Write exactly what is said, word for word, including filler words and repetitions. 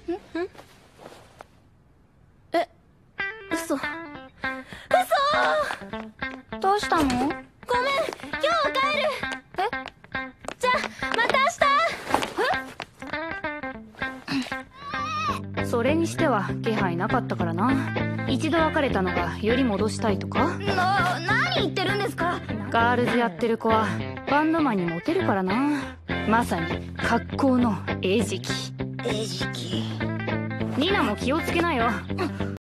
え、嘘。嘘。どうしたの？ごめん、今日帰る。え？じゃあまた明日。え？それにしては気配なかったからな。一度別れたのがより戻したいとか？な、何言ってるんですか。ガールズやってる子はバンドマンにモテるからな。まさに格好の餌食。餌食。ニナも気をつけなよ。